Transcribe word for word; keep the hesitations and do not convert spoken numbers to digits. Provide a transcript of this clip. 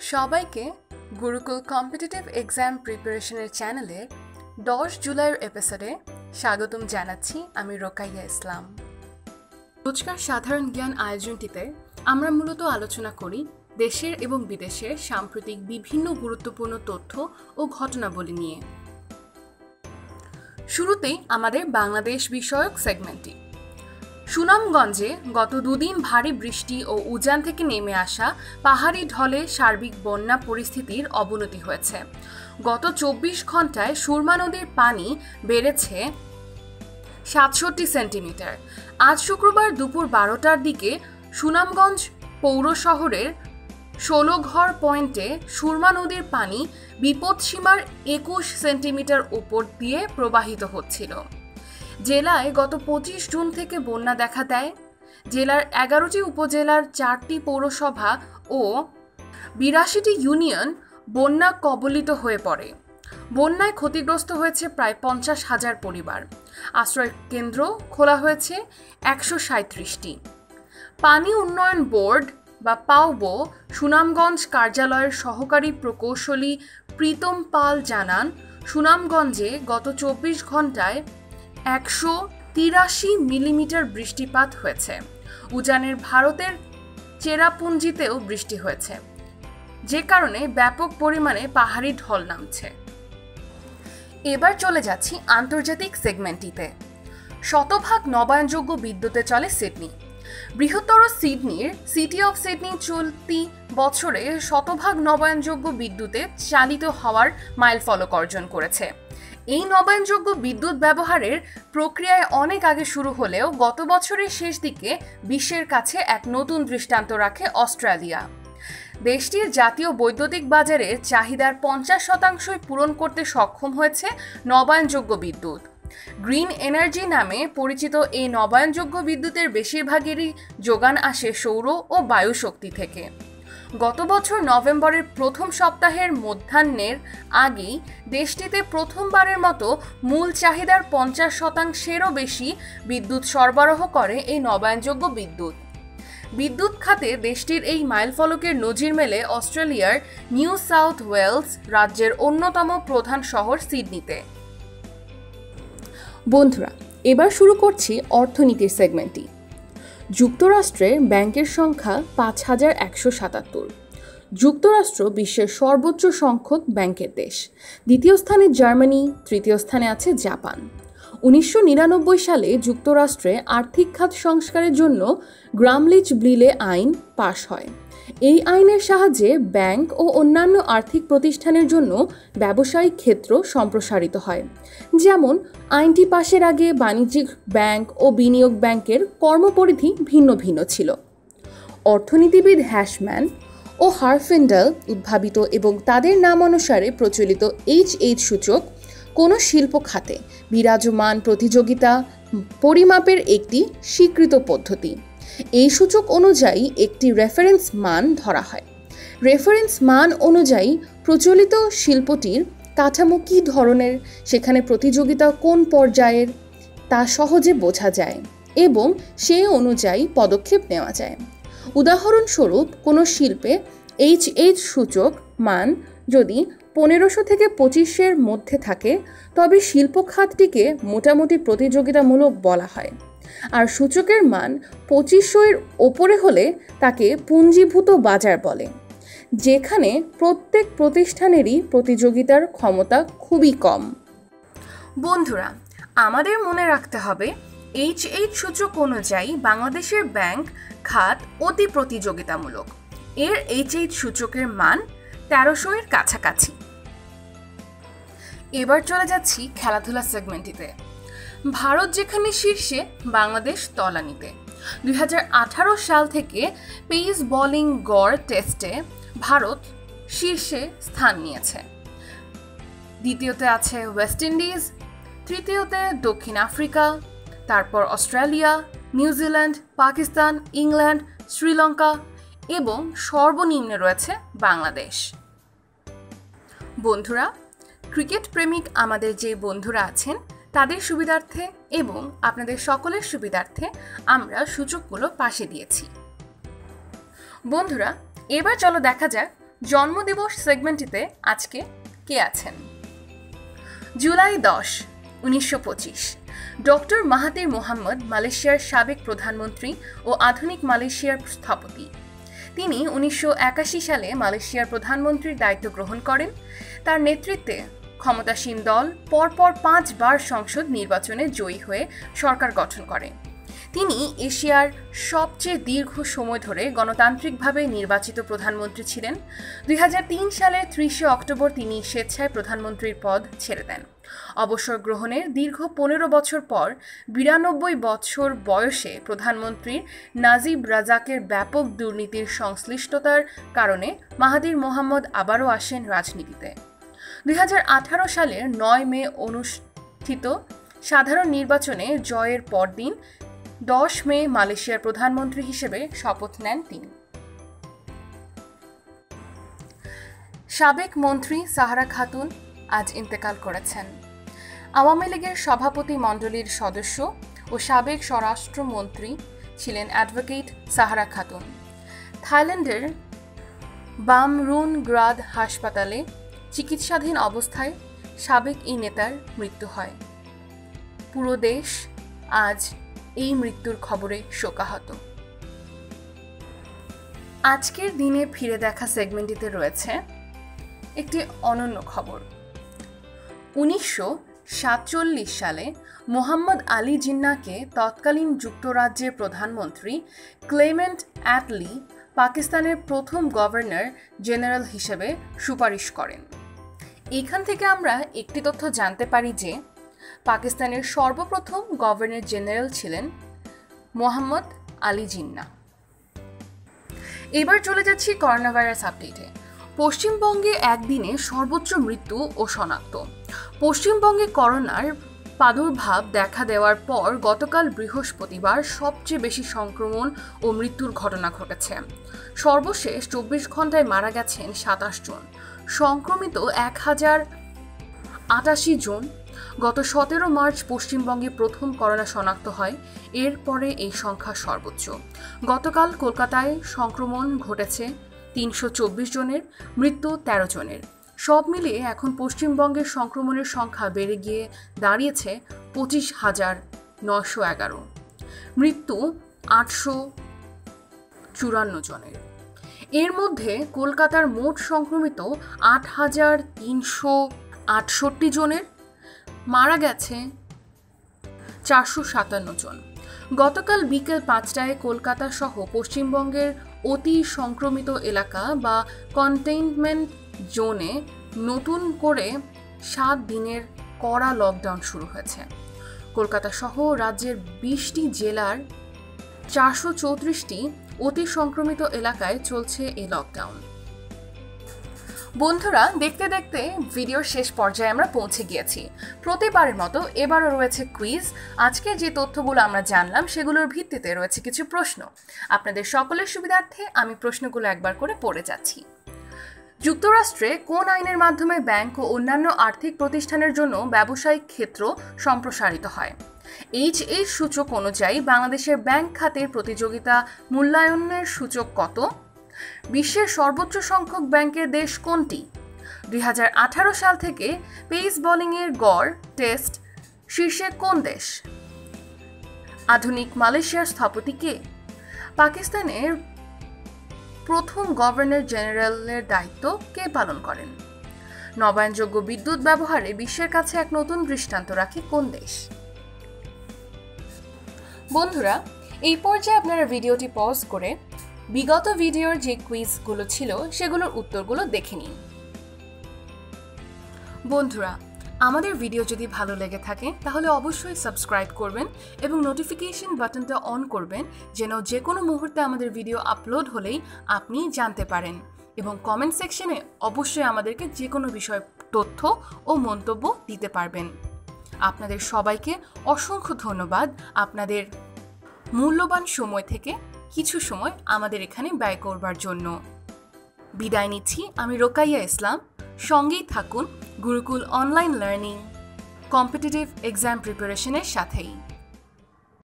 সবাইকে Gurukul competitive exam প্রিপারেশনের চ্যানেলে দশ জুলাইয়ের এপিসোডে স্বাগতম জানাচ্ছি আমি রোকাইয়া ইসলাম। রোজকার সাধারণ জ্ঞান আয়োজনটিতে আমরা মূলত আলোচনা করি দেশের এবং বিদেশের সাম্প্রতিক বিভিন্ন গুরুত্বপূর্ণ তথ্য ও ঘটনাবলী নিয়ে। শুরুতেই আমাদের বাংলাদেশ বিষয়ক সেগমেন্টটি। সুনামগঞ্জে গত দুদিন ভারী বৃষ্টি ও উজান থেকে নেমে আসা পাহাড়ি ঢলে সার্বিক বন্যা পরিস্থিতির অবনতি হয়েছে। গত চব্বিশ ঘন্টায় সুরমা নদীর পানি বেড়েছে সাতষট্টি সেন্টিমিটার। আজ শুক্রবার দুপুর বারোটার দিকে সুনামগঞ্জ পৌর শহরের ষোলঘর পয়েন্টে সুরমা নদীর পানি বিপদসীমার একুশ সেন্টিমিটার উপর দিয়ে প্রবাহিত হচ্ছিল। জেলায় গত পঁচিশ জুন থেকে বন্যা দেখা দেয়। জেলার এগারোটি উপজেলার চারটি পৌরসভা ও বিরাশিটি ইউনিয়ন বন্যা কবলিত হয়ে পড়ে। বন্যায় ক্ষতিগ্রস্ত হয়েছে প্রায় পঞ্চাশ হাজার পরিবার। আশ্রয় কেন্দ্র খোলা হয়েছে একশো সাঁত্রিশটি। পানি উন্নয়ন বোর্ড বা পাওবো সুনামগঞ্জ কার্যালয়ের সহকারী প্রকৌশলী প্রীতম পাল জানান, সুনামগঞ্জে গত চব্বিশ ঘন্টায় একশো তিরাশি মিলিমিটার বৃষ্টিপাত হয়েছে। উজানের ভারতের চেরাপুঞ্জিতেও বৃষ্টি হয়েছে, যে কারণে ব্যাপক পরিমাণে পাহাড়ি ঢল নামছে। এবার চলে যাচ্ছি আন্তর্জাতিক সেগমেন্টটিতে। শতভাগ নবায়নযোগ্য বিদ্যুতে চলে সিডনি। বৃহত্তর সিডনির সিটি অফ সিডনি চলতি বছরে শতভাগ নবায়নযোগ্য বিদ্যুতে চালিত হওয়ার মাইলফলক অর্জন করেছে। এই নবায়নযোগ্য বিদ্যুৎ ব্যবহারের প্রক্রিয়ায় অনেক আগে শুরু হলেও গত বছরের শেষ দিকে বিশ্বের কাছে এক নতুন দৃষ্টান্ত রাখে অস্ট্রেলিয়া। দেশটির জাতীয় বৈদ্যুতিক বাজারের চাহিদার পঞ্চাশ শতাংশই পূরণ করতে সক্ষম হয়েছে নবায়নযোগ্য বিদ্যুৎ। গ্রিন এনার্জি নামে পরিচিত এই নবায়নযোগ্য বিদ্যুতের বেশিরভাগেরই যোগান আসে সৌর ও বায়ু শক্তি থেকে। গত বছর নভেম্বরের প্রথম সপ্তাহের মধ্যাহ্নের আগেই দেশটিতে প্রথমবারের মতো মূল চাহিদার পঞ্চাশ শতাংশেরও বেশি বিদ্যুৎ সরবরাহ করে এই নবায়নযোগ্য বিদ্যুৎ। বিদ্যুৎ খাতে দেশটির এই মাইলফলকের নজির মেলে অস্ট্রেলিয়ার নিউ সাউথ ওয়েলস রাজ্যের অন্যতম প্রধান শহর সিডনিতে। বন্ধুরা, এবার শুরু করছি অর্থনীতির সেগমেন্টটি। যুক্তরাষ্ট্রের ব্যাংকের সংখ্যা পাঁচ হাজার একশো সাতাত্তর। যুক্তরাষ্ট্র বিশ্বের সর্বোচ্চ সংখ্যক ব্যাংকের দেশ। দ্বিতীয় স্থানে জার্মানি, তৃতীয় স্থানে আছে জাপান। উনিশশো নিরানব্বই সালে যুক্তরাষ্ট্রে আর্থিক খাত সংস্কারের জন্য গ্রামলিচ-ব্লিলে আইন পাশ হয়। এই আইনের সাহায্যে ব্যাংক ও অন্যান্য আর্থিক প্রতিষ্ঠানের জন্য ব্যবসায়িক ক্ষেত্র সম্প্রসারিত হয়। যেমন আইনটি পাশের আগে বাণিজ্যিক ব্যাংক ও বিনিয়োগ ব্যাংকের কর্মপরিধি ভিন্ন ভিন্ন ছিল। অর্থনীতিবিদ হ্যাশম্যান ও হারফিন্ডাল উদ্ভাবিত এবং তাদের নাম অনুসারে প্রচলিত এইচ এইচ সূচক কোনো শিল্প খাতে বিরাজমান প্রতিযোগিতা পরিমাপের একটি স্বীকৃত পদ্ধতি। এই সূচক অনুযায়ী একটি রেফারেন্স মান ধরা হয়। রেফারেন্স মান অনুযায়ী প্রচলিত শিল্পটির কাঠামো কী ধরনের, সেখানে প্রতিযোগিতা কোন পর্যায়ের তা সহজে বোঝা যায় এবং সে অনুযায়ী পদক্ষেপ নেওয়া যায়। উদাহরণস্বরূপ কোনো শিল্পে এইচ এইচ সূচক মান যদি পনেরোশো থেকে পঁচিশের মধ্যে থাকে তবে শিল্প খাতটিকে মোটামুটি প্রতিযোগিতামূলক বলা হয়, আর সূচকের মান পঁচিশশো এর ওপরে হলে তাকে পুঞ্জীভূত বাজার বলে, যেখানে প্রত্যেক প্রতিষ্ঠানেরই প্রতিযোগিতার ক্ষমতা খুবই কম। বন্ধুরা, আমাদের মনে রাখতে হবে এইচ এইচ সূচক অনুযায়ী বাংলাদেশের ব্যাংক খাত অতি প্রতিযোগিতামূলক। এর এইচ এইচ সূচকের মান তেরোশো এর কাছাকাছি। এবার চলে যাচ্ছি খেলাধুলা সেগমেন্টটিতে। ভারত যেখানে শীর্ষে, বাংলাদেশ তলানিতে। দুই হাজার আঠারো সাল থেকে পেস বোলিং গড় টেস্টে ভারত শীর্ষে স্থান নিয়েছে। দ্বিতীয়তে আছে ওয়েস্ট ইন্ডিজ, তৃতীয়তে দক্ষিণ আফ্রিকা, তারপর Australia, New Zealand, Pakistan, England, Sri Lanka এবং সর্বনিম্নে রয়েছে বাংলাদেশ। বন্ধুরা, ক্রিকেট প্রেমিক আমাদের যে বন্ধুরা আছেন তাদের সুবিধার্থে এবং আপনাদের সকলের সুবিধার্থে আমরা সূচকগুলো পাশে দিয়েছি। বন্ধুরা, এবার চলো দেখা যাক জন্মদিবস সেগমেন্টটিতে আজকে কে আছেন? জুলাই দশ উনিশশো পঁচিশ ডক্টর মাহাথির মোহাম্মদ মালয়েশিয়ার সাবেক প্রধানমন্ত্রী ও আধুনিক মালয়েশিয়ার স্থপতি। তিনি উনিশশো একাশি সালে মালয়েশিয়ার প্রধানমন্ত্রীর দায়িত্ব গ্রহণ করেন। তার নেতৃত্বে ক্ষমতাসীন দল পরপর পাঁচবার সংসদ নির্বাচনে জয়ী হয়ে সরকার গঠন করে। তিনি এশিয়ার সবচেয়ে দীর্ঘ সময় ধরে গণতান্ত্রিকভাবে নির্বাচিত প্রধানমন্ত্রী ছিলেন। দুই হাজার তিন সালের ত্রিশে অক্টোবর তিনি স্বেচ্ছায় প্রধানমন্ত্রীর পদ ছেড়ে দেন। অবসর গ্রহণের দীর্ঘ পনেরো বছর পর বিরানব্বই বছর বয়সে প্রধানমন্ত্রী নাজিব রাজাকের ব্যাপক দুর্নীতির সংশ্লিষ্টতার কারণে মাহাথির মোহাম্মদ আবারও আসেন রাজনীতিতে। দুই হাজার আঠারো সালের নয় মে অনুষ্ঠিত সাধারণ নির্বাচনে জয়ের পরদিন দশ মে মালয়েশিয়ার প্রধানমন্ত্রী হিসেবে শপথ নেন তিনি। সাবেক মন্ত্রী সাহারা খাতুন আজ ইন্তেকাল করেছেন। আওয়ামী লীগের সভাপতি মণ্ডলীর সদস্য ও সাবেক স্বরাষ্ট্রমন্ত্রী ছিলেন অ্যাডভোকেট সাহারা খাতুন। থাইল্যান্ডের বামরুনগ্রাদ হাসপাতালে চিকিৎসাধীন অবস্থায় সাবেক এই নেতার মৃত্যু হয়। পুরো দেশ আজ এই মৃত্যুর খবরে শোকাহত। আজকের দিনে ফিরে দেখা সেগমেন্টটিতে রয়েছে একটি অনন্য খবর। উনিশশো সাতচল্লিশ সালে মোহাম্মদ আলী জিন্নাহকে তৎকালীন যুক্তরাজ্যের প্রধানমন্ত্রী ক্লেমেন্ট অ্যাটলি পাকিস্তানের প্রথম গভর্নর জেনারেল হিসেবে সুপারিশ করেন। এখান থেকে আমরা একটি তথ্য জানতে পারি যে পাকিস্তানের সর্বপ্রথম গভর্নর জেনারেল ছিলেন মোহাম্মদ আলী জিন্নাহ। এবার চলে যাচ্ছি করোনা ভাইরাস আপডেটে। পশ্চিমবঙ্গে একদিনে সর্বোচ্চ মৃত্যু ও শনাক্ত। পশ্চিমবঙ্গে করোনার প্রাদুর্ভাব দেখা দেওয়ার পর গতকাল বৃহস্পতিবার সবচেয়ে বেশি সংক্রমণ ও মৃত্যুর ঘটনা ঘটেছে। সর্বশেষ চব্বিশ ঘন্টায় মারা গেছেন সাতাশ জন। সংক্রমিত এক হাজার আটাশি জন। গত সতেরো মার্চ পশ্চিমবঙ্গে প্রথম করোনা শনাক্ত হয়। এরপরে এই সংখ্যা সর্বোচ্চ। গতকাল কলকাতায় সংক্রমণ ঘটেছে তিনশো চব্বিশ জনের, মৃত্যু তেরো জনের। সব মিলিয়ে এখন পশ্চিমবঙ্গের সংক্রমণের সংখ্যা বেড়ে গিয়ে দাঁড়িয়েছে পঁচিশ হাজার নশো এগারো। মৃত্যু আটশো চুরান্ন জনের। এর মধ্যে কলকাতার মোট সংক্রমিত আট হাজার তিনশো আটষট্টি জনের, মারা গেছে চারশো সাতান্ন জন। গতকাল বিকেল পাঁচটায় কলকাতা সহ পশ্চিমবঙ্গের অতি সংক্রমিত এলাকা বা কন্টেইনমেন্ট জোনে নতুন করে সাত দিনের কড়া লকডাউন শুরু হয়েছে। কলকাতা সহ রাজ্যের বিশটি জেলার চারশো চৌত্রিশটি অতি সংক্রমিত এলাকায় চলছে এই লকডাউন। বন্ধুরা, দেখতে দেখতে ভিডিওর শেষ পর্যায়ে আমরা পৌঁছে গিয়েছি। প্রতিবারের মতো এবারও রয়েছে কুইজ। আজকে যে তথ্যগুলো আমরা জানলাম সেগুলোর ভিত্তিতে রয়েছে কিছু প্রশ্ন। আপনাদের সকলের সুবিধার্থে আমি প্রশ্নগুলো একবার করে পড়ে যাচ্ছি। যুক্তরাষ্ট্রে কোন আইনের মাধ্যমে ব্যাংক ও অন্যান্য আর্থিক প্রতিষ্ঠানের জন্য ব্যবসায়িক ক্ষেত্র সম্প্রসারিত হয়? এইচ এইচ সূচক অনুযায়ী বাংলাদেশের ব্যাংক খাতের প্রতিযোগিতা মূল্যায়নের সূচক কত? বিশ্বের সর্বোচ্চ সংখ্যক ব্যাংকের দেশ কোনটি? দুই হাজার আঠারো সাল থেকে পেস বোলিংয়ের গড় টেস্ট শীর্ষে কোন দেশ? আধুনিক মালয়েশিয়ার স্থপতি কে? পাকিস্তানের প্রথম গভর্নর জেনারেলের দায়িত্ব কে পালন করেন? নবায়নযোগ্য বিদ্যুৎ ব্যবহারে বিশ্বের কাছে এক নতুন দৃষ্টান্ত রাখে কোন দেশ? বন্ধুরা, এই পর্যায়ে আপনারা ভিডিওটি পজ করে বিগত ভিডিওর যে কুইজগুলো ছিল সেগুলোর উত্তরগুলো দেখে নিন। বন্ধুরা, আমাদের ভিডিও যদি ভালো লেগে থাকে তাহলে অবশ্যই সাবস্ক্রাইব করবেন এবং নোটিফিকেশন বাটনটা অন করবেন, যেন যে কোনো মুহূর্তে আমাদের ভিডিও আপলোড হলেই আপনি জানতে পারেন। এবং কমেন্ট সেকশনে অবশ্যই আমাদেরকে যে কোনো বিষয় তথ্য ও মন্তব্য দিতে পারবেন। আপনাদের সবাইকে অসংখ্য ধন্যবাদ আপনাদের মূল্যবান সময় থেকে কিছু সময় আমাদের এখানে ব্যয় করবার জন্য। বিদায় নিচ্ছি আমি রোকাইয়া ইসলাম। সঙ্গেই থাকুন Gurukul online learning competitive exam প্রিপারেশনের সাথেই।